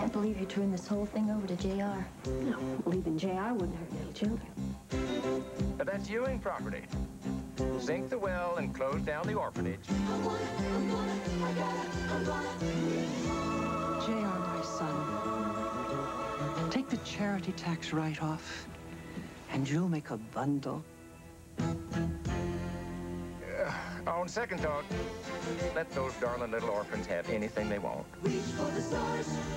can't believe you turned this whole thing over to JR. No, leaving JR wouldn't hurt any children. But that's Ewing property. Sink the well and close down the orphanage. JR, my son, take the charity tax write-off, and you'll make a bundle. On second thought, let those darling little orphans have anything they want. Reach for the stars.